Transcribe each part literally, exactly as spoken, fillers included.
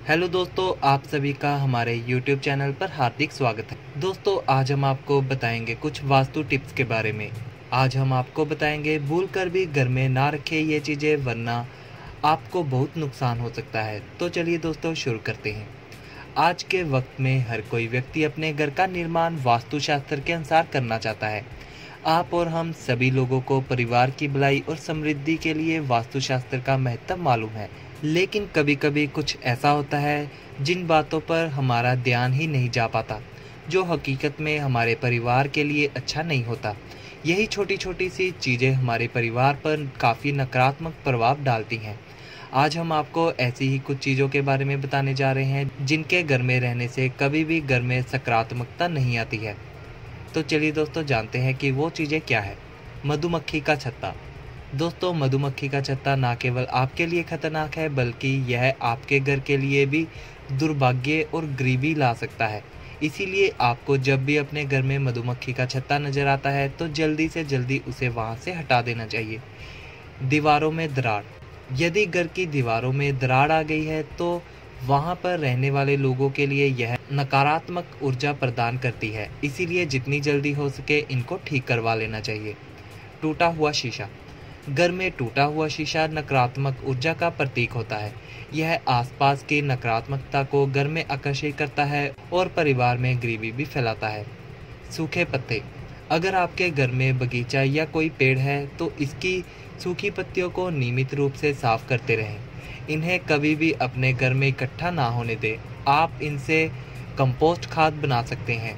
Hello दोस्तों, आप सभी का हमारे यूट्यूब चैनल पर हार्दिक स्वागत है। दोस्तों, आज हम आपको बताएंगे कुछ वास्तु टिप्स के बारे में। आज हम आपको बताएंगे भूल कर भी घर में ना रखें ये चीज़ें, वरना आपको बहुत नुकसान हो सकता है। तो चलिए दोस्तों, शुरू करते हैं। आज के वक्त में हर कोई व्यक्ति अपने घर का निर्माण वास्तुशास्त्र के अनुसार करना चाहता है। आप और हम सभी लोगों को परिवार की भलाई और समृद्धि के लिए वास्तुशास्त्र का महत्व मालूम है, लेकिन कभी कभी कुछ ऐसा होता है जिन बातों पर हमारा ध्यान ही नहीं जा पाता, जो हकीकत में हमारे परिवार के लिए अच्छा नहीं होता। यही छोटी छोटी सी चीज़ें हमारे परिवार पर काफ़ी नकारात्मक प्रभाव डालती हैं। आज हम आपको ऐसी ही कुछ चीज़ों के बारे में बताने जा रहे हैं जिनके घर में रहने से कभी भी घर में सकारात्मकता नहीं आती है। तो चलिए दोस्तों, जानते हैं कि वो चीज़ें क्या है। मधुमक्खी का छत्ता। दोस्तों, मधुमक्खी का छत्ता ना केवल आपके लिए खतरनाक है, बल्कि यह आपके घर के लिए भी दुर्भाग्य और गरीबी ला सकता है। इसीलिए आपको जब भी अपने घर में मधुमक्खी का छत्ता नजर आता है तो जल्दी से जल्दी उसे वहां से हटा देना चाहिए। दीवारों में दरार। यदि घर की दीवारों में दरार आ गई है तो वहां पर रहने वाले लोगों के लिए यह नकारात्मक ऊर्जा प्रदान करती है। इसीलिए जितनी जल्दी हो सके इनको ठीक करवा लेना चाहिए। टूटा हुआ शीशा। घर में टूटा हुआ शीशा नकारात्मक ऊर्जा का प्रतीक होता है। यह आसपास की नकारात्मकता को घर में आकर्षित करता है और परिवार में गरीबी भी फैलाता है। सूखे पत्ते। अगर आपके घर में बगीचा या कोई पेड़ है तो इसकी सूखी पत्तियों को नियमित रूप से साफ करते रहें। इन्हें कभी भी अपने घर में इकट्ठा ना होने दें। आप इनसे कंपोस्ट खाद बना सकते हैं।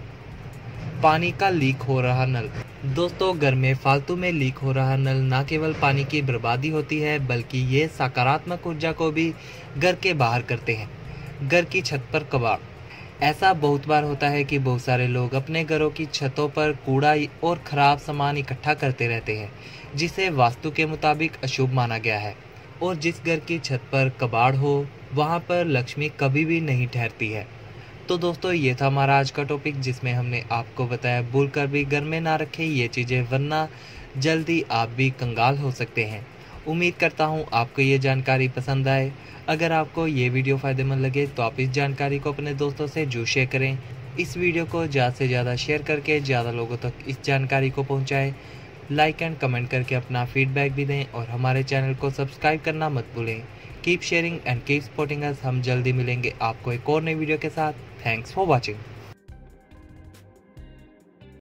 पानी का लीक हो रहा नल। दोस्तों, घर में फालतू में लीक हो रहा नल न केवल पानी की बर्बादी होती है, बल्कि ये सकारात्मक ऊर्जा को भी घर के बाहर करते हैं। घर की छत पर कबाड़। ऐसा बहुत बार होता है कि बहुत सारे लोग अपने घरों की छतों पर कूड़ा और खराब सामान इकट्ठा करते रहते हैं, जिसे वास्तु के मुताबिक अशुभ माना गया है। और जिस घर की छत पर कबाड़ हो, वहाँ पर लक्ष्मी कभी भी नहीं ठहरती है। तो दोस्तों, ये था हमारा आज का टॉपिक, जिसमें हमने आपको बताया भूल कर भी घर में ना रखें ये चीज़ें, वरना जल्दी आप भी कंगाल हो सकते हैं। उम्मीद करता हूँ आपको ये जानकारी पसंद आए। अगर आपको ये वीडियो फ़ायदेमंद लगे तो आप इस जानकारी को अपने दोस्तों से जरूर शेयर करें। इस वीडियो को ज़्यादा से ज़्यादा शेयर करके ज़्यादा लोगों तक इस जानकारी को पहुँचाएँ। लाइक एंड कमेंट करके अपना फीडबैक भी दें और हमारे चैनल को सब्सक्राइब करना मत भूलें। Keep sharing and keep supporting us. हम जल्दी मिलेंगे आपको एक और नई वीडियो के साथ। Thanks for watching.